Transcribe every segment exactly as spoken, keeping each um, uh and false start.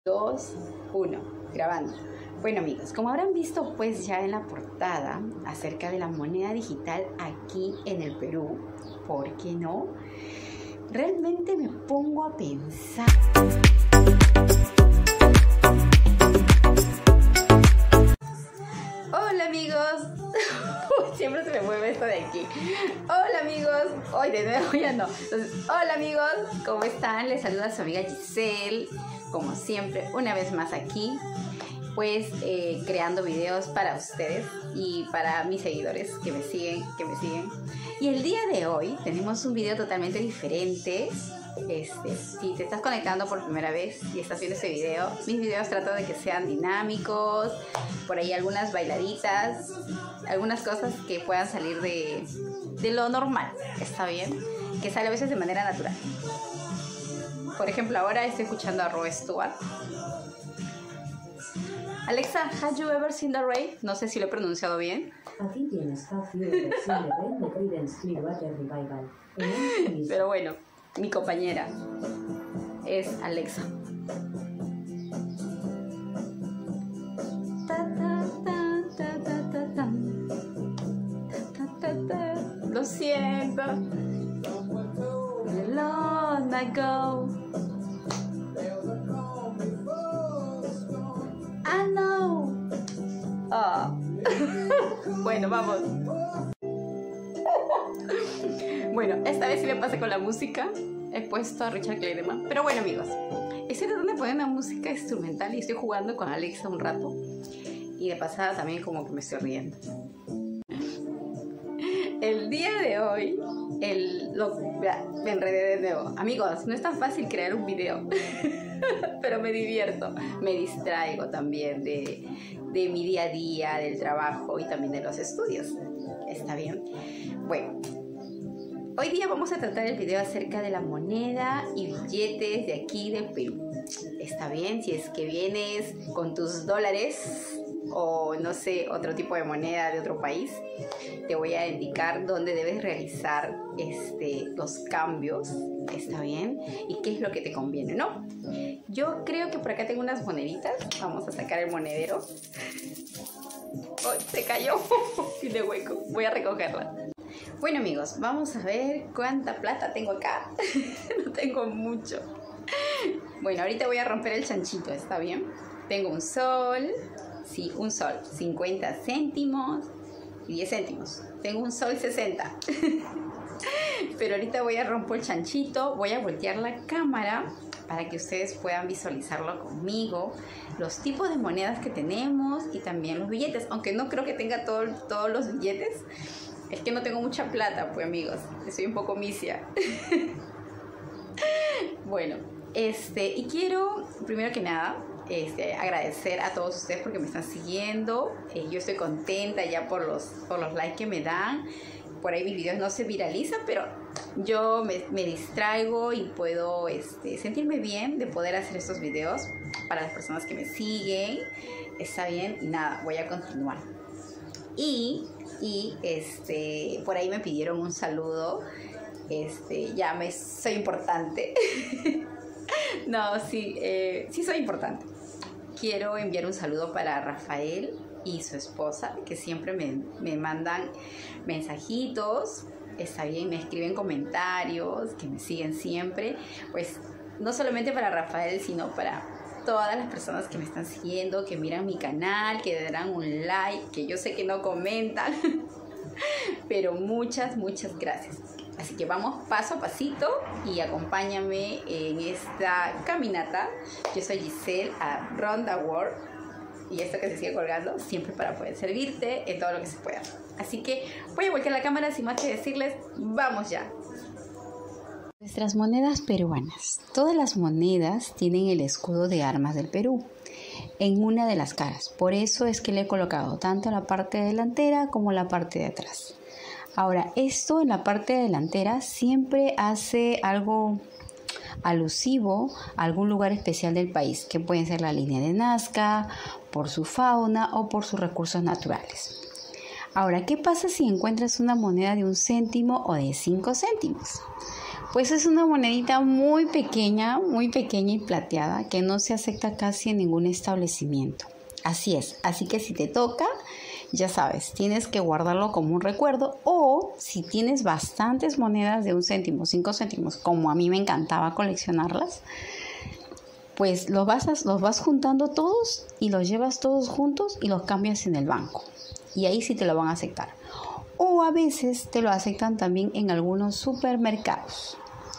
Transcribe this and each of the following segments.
dos, uno, grabando. Bueno amigos, como habrán visto pues ya en la portada acerca de la moneda digital aquí en el Perú, ¿por qué no? Realmente me pongo a pensar. Hola amigos, siempre se me mueve esto de aquí. Hola amigos, hoy de nuevo ya no. Entonces, hola amigos, ¿cómo están? Les saluda su amiga Giselle, como siempre, una vez más aquí, pues eh, creando videos para ustedes y para mis seguidores que me siguen, que me siguen. Y el día de hoy tenemos un video totalmente diferente. Este, si te estás conectando por primera vez y estás viendo este video, mis videos trato de que sean dinámicos, por ahí algunas bailaditas, algunas cosas que puedan salir de, de lo normal, ¿está bien? Que sale a veces de manera natural. Por ejemplo, ahora estoy escuchando a Rod Stewart. Alexa, have you ever seen the rain? No sé si lo he pronunciado bien. Aquí tienes versión de Ben de Creedence Clearwater Revival. Pero bueno, mi compañera es Alexa. Lo siento. Long ago. I know. Oh. Bueno, vamos. Bueno, esta vez sí me pasé con la música. He puesto a Richard Clayderman. Pero bueno, amigos, estoy tratando de poner una música instrumental y estoy jugando con Alexa un rato. Y de pasada también como que me estoy riendo. El día de hoy, el, lo, me enredé de nuevo. Amigos, no es tan fácil crear un video. Pero me divierto. Me distraigo también de, de mi día a día, del trabajo y también de los estudios. ¿Está bien? Bueno. Hoy día vamos a tratar el video acerca de la moneda y billetes de aquí del Perú. ¿Está bien? Si es que vienes con tus dólares o no sé, otro tipo de moneda de otro país, te voy a indicar dónde debes realizar este, los cambios. ¿Está bien? Y qué es lo que te conviene, ¿no? Yo creo que por acá tengo unas moneditas. Vamos a sacar el monedero. ¡Oh, se cayó! Fin de hueco. Voy a recogerla. Bueno amigos, vamos a ver cuánta plata tengo acá. No tengo mucho. Bueno, ahorita voy a romper el chanchito, ¿está bien? Tengo un sol, sí, un sol, cincuenta céntimos y diez céntimos. Tengo un sol sesenta. Pero ahorita voy a romper el chanchito, voy a voltear la cámara para que ustedes puedan visualizarlo conmigo, los tipos de monedas que tenemos y también los billetes, aunque no creo que tenga todo, todos los billetes. Es que no tengo mucha plata, pues amigos, soy un poco misia. Bueno, este, y quiero, primero que nada, este, agradecer a todos ustedes porque me están siguiendo. Eh, yo estoy contenta ya por los, por los likes que me dan. Por ahí mis videos no se viralizan, pero yo me, me distraigo y puedo este, sentirme bien de poder hacer estos videos para las personas que me siguen. Está bien, y nada, voy a continuar. Y... Y este, por ahí me pidieron un saludo. Este, ya me soy importante. No, sí, eh, sí soy importante. Quiero enviar un saludo para Rafael y su esposa, que siempre me, me mandan mensajitos. Está bien, me escriben comentarios, que me siguen siempre. Pues no solamente para Rafael, sino para todas las personas que me están siguiendo, que miran mi canal, que darán un like, que yo sé que no comentan, pero muchas, muchas gracias. Así que vamos paso a pasito y acompáñame en esta caminata. Yo soy Giselle a Ronda World y esto que se sigue colgando siempre para poder servirte en todo lo que se pueda. Así que voy a voltear la cámara sin más que decirles, vamos ya. Nuestras monedas peruanas. Todas las monedas tienen el escudo de armas del Perú en una de las caras. Por eso es que le he colocado tanto la parte delantera como la parte de atrás. Ahora, esto en la parte delantera siempre hace algo alusivo a algún lugar especial del país, que pueden ser la línea de Nazca, por su fauna o por sus recursos naturales. Ahora, ¿qué pasa si encuentras una moneda de un céntimo o de cinco céntimos? Pues es una monedita muy pequeña, muy pequeña y plateada que no se acepta casi en ningún establecimiento. Así es, así que si te toca, ya sabes, tienes que guardarlo como un recuerdo, o si tienes bastantes monedas de un céntimo, cinco céntimos, como a mí me encantaba coleccionarlas, pues los vas, a, los vas juntando todos y los llevas todos juntos y los cambias en el banco. Y ahí sí te lo van a aceptar. O a veces te lo aceptan también en algunos supermercados.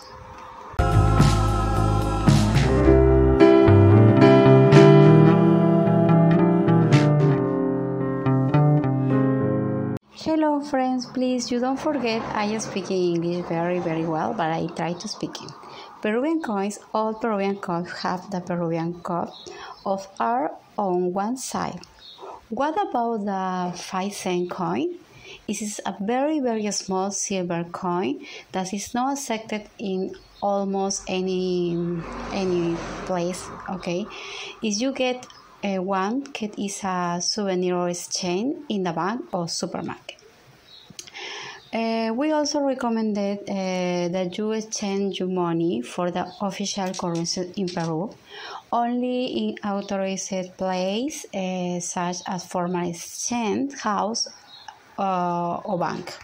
Hello friends, please you don't forget I am speaking English very very well, but I try to speak it. Peruvian coins, all Peruvian coins have the Peruvian code of R on one side. What about the five cent coin? It is a very very small silver coin that is not accepted in almost any any place. Okay, if you get uh, one, it is a souvenir or exchange in the bank or supermarket. Uh, we also recommended uh, that you exchange your money for the official currency in Peru only in authorized place uh, such as formal exchange house uh, or bank.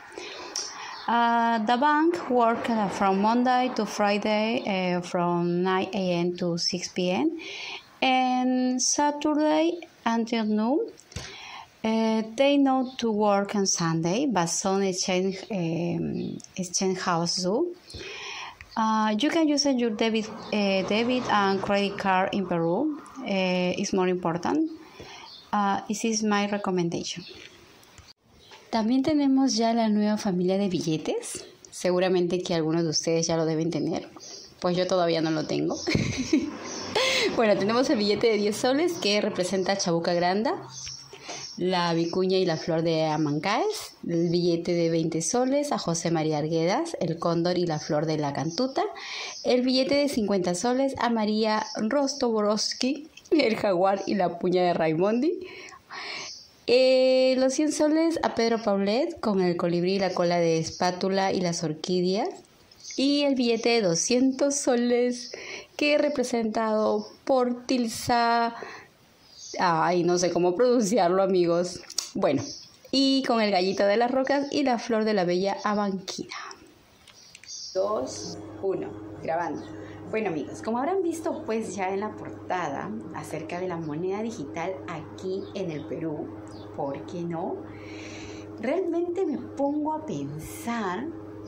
Uh, the bank works uh, from Monday to Friday uh, from nine a m to six p m and Saturday until noon. Uh, they know to work on Sunday, but some exchange, um, exchange house do. Uh, you can use your debit, uh, debit and credit card in Peru. Uh, it's more important. Uh, this is my recommendation. También tenemos ya la nueva familia de billetes. Seguramente que algunos de ustedes ya lo deben tener. Pues yo todavía no lo tengo. Bueno, tenemos el billete de diez soles que representa a Chabuca Granda, la vicuña y la flor de Amancaes, el billete de veinte soles a José María Arguedas, el cóndor y la flor de la cantuta, el billete de cincuenta soles a María Rostoborowski, el jaguar y la puña de Raimondi, eh, los cien soles a Pedro Paulet con el colibrí, la cola de espátula y las orquídeas, y el billete de doscientos soles que es representado por Tilsa. Ay, no sé cómo pronunciarlo, amigos. Bueno, y con el gallito de las rocas y la flor de la bella abanquina. dos, uno, grabando. Bueno, amigos, como habrán visto pues ya en la portada acerca de la moneda digital aquí en el Perú, ¿por qué no? Realmente me pongo a pensar,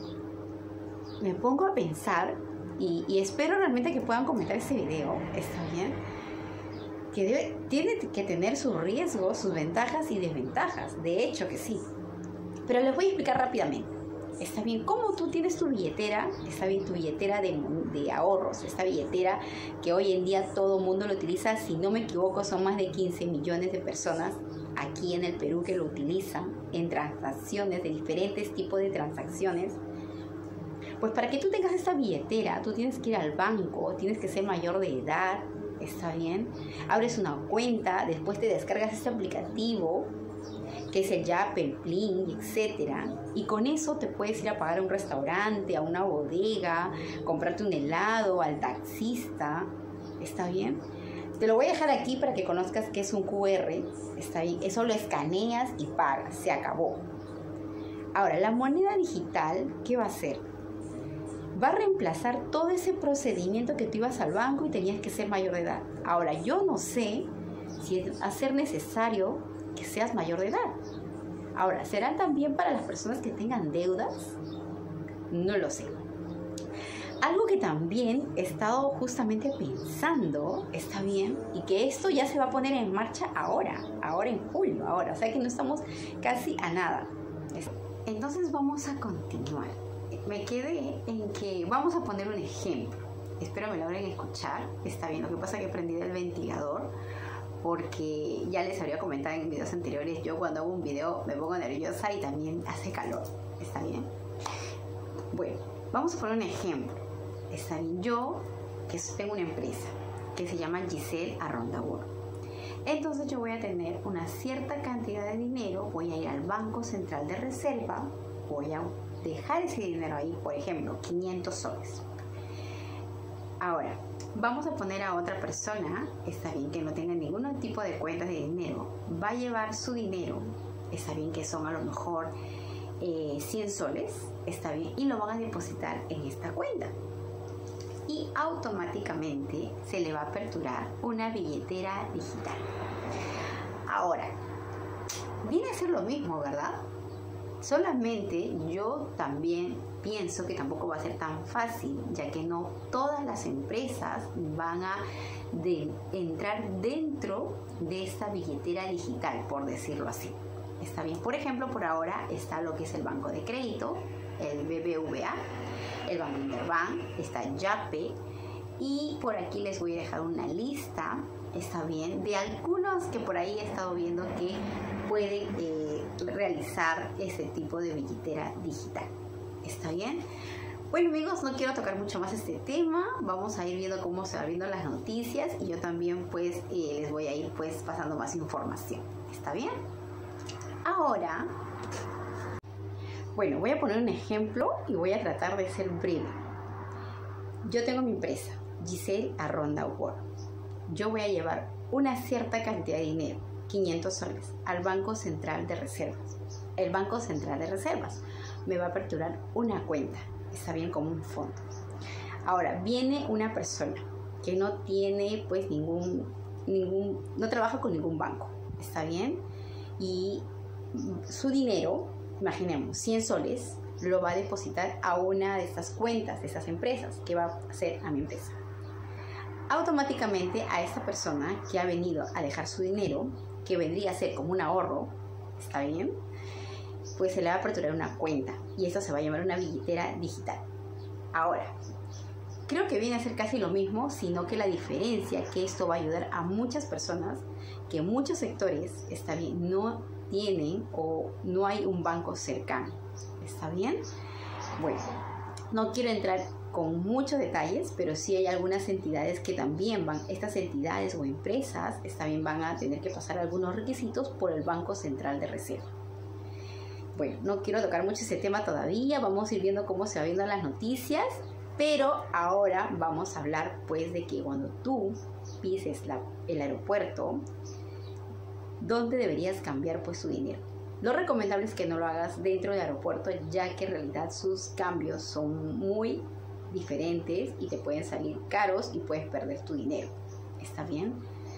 me pongo a pensar y, y espero realmente que puedan comentar este video, ¿está bien? Que debe, tiene que tener sus riesgos, sus ventajas y desventajas. De hecho que sí. Pero les voy a explicar rápidamente. Está bien, ¿cómo tú tienes tu billetera? Está bien, tu billetera de, de ahorros. Esta billetera que hoy en día todo el mundo lo utiliza. Si no me equivoco, son más de quince millones de personas aquí en el Perú que lo utilizan en transacciones, de diferentes tipos de transacciones. Pues para que tú tengas esta billetera, tú tienes que ir al banco, tienes que ser mayor de edad. Está bien, abres una cuenta, después te descargas este aplicativo que es el Yape, el Plin, etcétera, y con eso te puedes ir a pagar a un restaurante, a una bodega, comprarte un helado, al taxista. ¿Está bien? Te lo voy a dejar aquí para que conozcas qué es un Q R. Está bien, eso lo escaneas y pagas, se acabó. Ahora, la moneda digital, ¿qué va a hacer? Va a reemplazar todo ese procedimiento que tú ibas al banco y tenías que ser mayor de edad. Ahora, yo no sé si va a ser necesario que seas mayor de edad. Ahora, ¿será también para las personas que tengan deudas? No lo sé. Algo que también he estado justamente pensando, está bien, y que esto ya se va a poner en marcha ahora, ahora en julio, ahora, o sea que no estamos casi a nada. Entonces vamos a continuar. Me quedé en que vamos a poner un ejemplo. Espero me logren escuchar. Está bien, lo que pasa es que he prendido el ventilador porque ya les habría comentado en videos anteriores, yo cuando hago un video me pongo nerviosa y también hace calor. ¿Está bien? Bueno, vamos a poner un ejemplo. Está bien, yo que tengo una empresa que se llama Giselle Arrondabur. Entonces yo voy a tener una cierta cantidad de dinero, voy a ir al Banco Central de Reserva, voy a dejar ese dinero ahí, por ejemplo, quinientos soles. Ahora, vamos a poner a otra persona, está bien que no tenga ningún tipo de cuentas de dinero, va a llevar su dinero, está bien que son a lo mejor eh, cien soles, está bien, y lo van a depositar en esta cuenta. Y automáticamente se le va a aperturar una billetera digital. Ahora, viene a ser lo mismo, ¿verdad? Solamente yo también pienso que tampoco va a ser tan fácil, ya que no todas las empresas van a de entrar dentro de esta billetera digital, por decirlo así. Está bien, por ejemplo, por ahora está lo que es el banco de crédito, el B B V A, el Banco Interbank, está Yape, y por aquí les voy a dejar una lista, está bien, de algunos que por ahí he estado viendo que pueden eh, realizar ese tipo de billetera digital. ¿Está bien? Bueno, amigos, no quiero tocar mucho más este tema. Vamos a ir viendo cómo se van viendo las noticias y yo también pues eh, les voy a ir pues pasando más información. ¿Está bien? Ahora, bueno, voy a poner un ejemplo y voy a tratar de ser breve. Yo tengo mi empresa, Giselle Arronda World. Yo voy a llevar una cierta cantidad de dinero, quinientos soles, al Banco Central de Reservas. El Banco Central de Reservas me va a aperturar una cuenta, está bien, como un fondo. Ahora, viene una persona que no tiene pues ningún, ningún, no trabaja con ningún banco, está bien, y su dinero, imaginemos, cien soles, lo va a depositar a una de estas cuentas de estas empresas, que va a ser a mi empresa. Automáticamente a esta persona que ha venido a dejar su dinero, que vendría a ser como un ahorro, está bien, pues se le va a aperturar una cuenta y esto se va a llamar una billetera digital. Ahora, creo que viene a ser casi lo mismo, sino que la diferencia que esto va a ayudar a muchas personas que muchos sectores, está bien, no tienen o no hay un banco cercano. ¿Está bien? Bueno, no quiero entrar con muchos detalles, pero sí hay algunas entidades que también van, estas entidades o empresas, está bien, van a tener que pasar algunos requisitos por el Banco Central de Reserva. Bueno, no quiero tocar mucho ese tema todavía, vamos a ir viendo cómo se van viendo las noticias, pero ahora vamos a hablar pues de que cuando tú pises la, el aeropuerto, ¿dónde deberías cambiar pues tu dinero? Lo recomendable es que no lo hagas dentro del aeropuerto, ya que en realidad sus cambios son muy diferentes y te pueden salir caros y puedes perder tu dinero. ¿Está bien?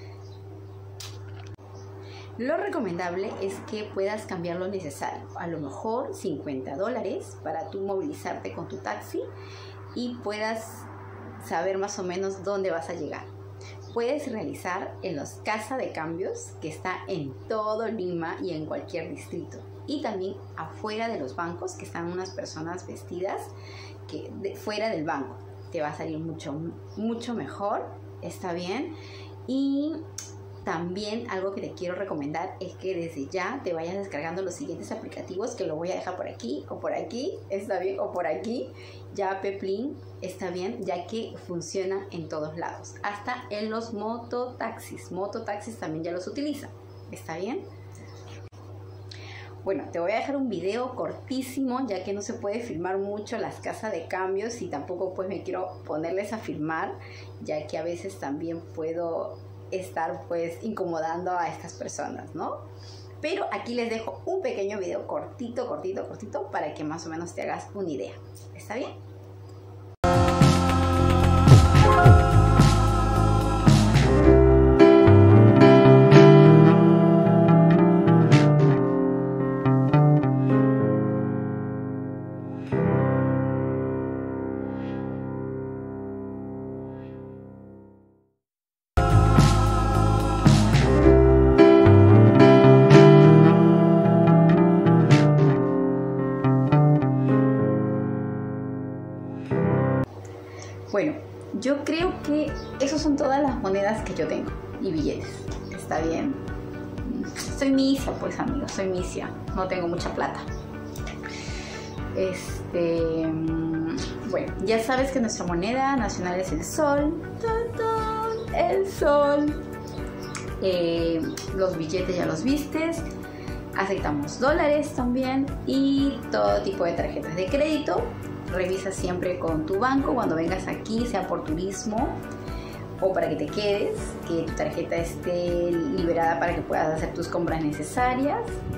Lo recomendable es que puedas cambiar lo necesario, a lo mejor cincuenta dólares para tú movilizarte con tu taxi y puedas saber más o menos dónde vas a llegar. Puedes realizar en los casas de cambios que está en todo Lima y en cualquier distrito, y también afuera de los bancos que están unas personas vestidas que de, fuera del banco. Te va a salir mucho, mucho mejor, está bien. Y también algo que te quiero recomendar es que desde ya te vayas descargando los siguientes aplicativos, que lo voy a dejar por aquí o por aquí, está bien, o por aquí. Yape, Plin, está bien, ya que funciona en todos lados, hasta en los mototaxis. Mototaxis también ya los utilizan, ¿está bien? Bueno, te voy a dejar un video cortísimo, ya que no se puede filmar mucho las casas de cambios y tampoco pues me quiero ponerles a filmar, ya que a veces también puedo estar pues incomodando a estas personas, ¿no? Pero aquí les dejo un pequeño video cortito, cortito, cortito, para que más o menos te hagas una idea. ¿Está bien? Bueno, yo creo que esas son todas las monedas que yo tengo y billetes. ¿Está bien? Soy misia, pues amigos, soy misia. No tengo mucha plata. Este, bueno, ya sabes que nuestra moneda nacional es el sol. ¡Tan, tan! El sol. Eh, los billetes ya los vistes. Aceptamos dólares también y todo tipo de tarjetas de crédito. Revisa siempre con tu banco cuando vengas aquí, sea por turismo o para que te quedes, que tu tarjeta esté liberada para que puedas hacer tus compras necesarias.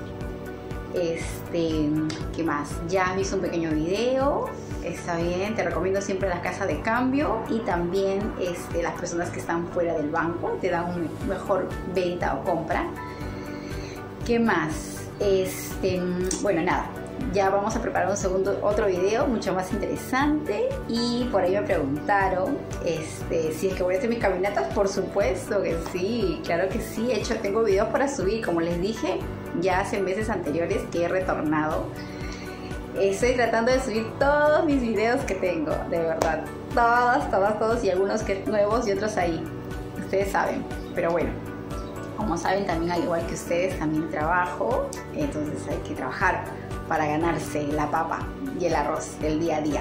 Este, ¿qué más? Ya has visto un pequeño video, está bien, te recomiendo siempre las casas de cambio y también este, las personas que están fuera del banco te dan una mejor venta o compra. ¿Qué más? Este, bueno, nada, ya vamos a preparar un segundo, otro video mucho más interesante. Y por ahí me preguntaron este, si es que voy a hacer mis caminatas. Por supuesto que sí, claro que sí. He hecho, tengo videos para subir, como les dije ya hace meses anteriores que he retornado. Estoy tratando de subir todos mis videos que tengo, de verdad, todos, todos, todos, y algunos que nuevos y otros ahí, ustedes saben. Pero bueno, como saben, también al igual que ustedes, también trabajo, entonces hay que trabajar para ganarse la papa y el arroz del día a día.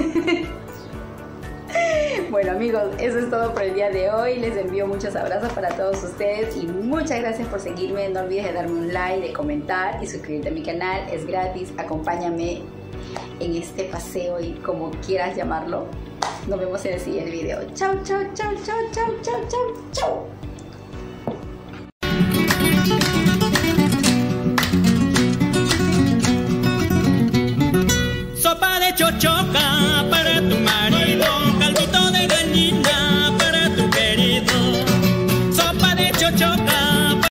Bueno amigos, eso es todo por el día de hoy. Les envío muchos abrazos para todos ustedes y muchas gracias por seguirme. No olvides de darme un like, de comentar y suscribirte a mi canal, es gratis. Acompáñame en este paseo y como quieras llamarlo. Nos vemos en el siguiente video. Chao, chao, chao, chao, chao, chao, chao, chao. Sopa de chochoca para tu marido, caldito de gallina para tu querido. Sopa de chochoca.